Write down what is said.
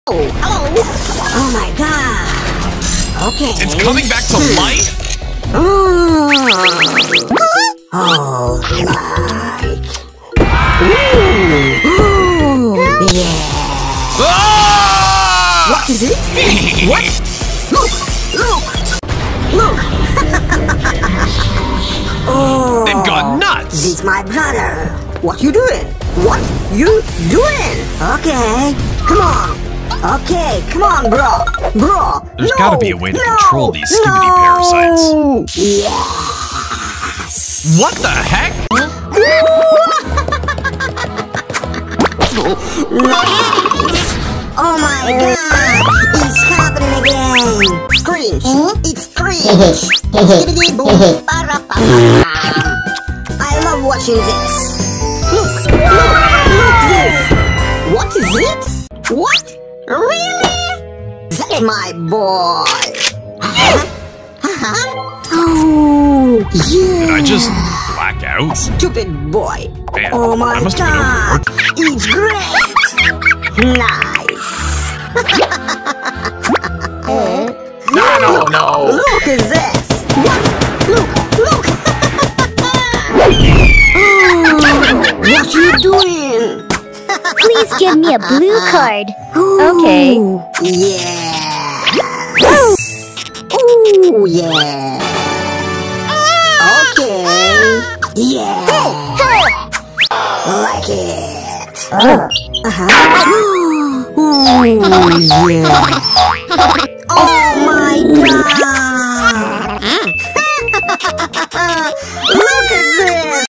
Oh, hello. Oh my god. Okay. It's coming back to life? Oh, like. Ooh. Yeah. Ah! What is it? What? Look! Look! Oh. They've gone nuts! This is my brother. What you doing? What you doing? Okay, come on. Okay, come on, bro. Bro, There's gotta be a way to control these skibidi parasites. Yes. What the heck? Nice. Oh my god! It's happening again! Cringe! It's cringe! Skibidi boom para pa. I love watching this! Look this! What is it? What? Really? That's my boy! Oh, yeah! Did I just black out? Stupid boy! Man, Oh my I must have god! been overworking. It's great! Nice! No! Look at this! What? Look! What you doing? Please give me a blue card. Okay. Yeah! Ooh, yeah! Okay! Yeah! Like it! Ooh, yeah! Oh my god! Look at this!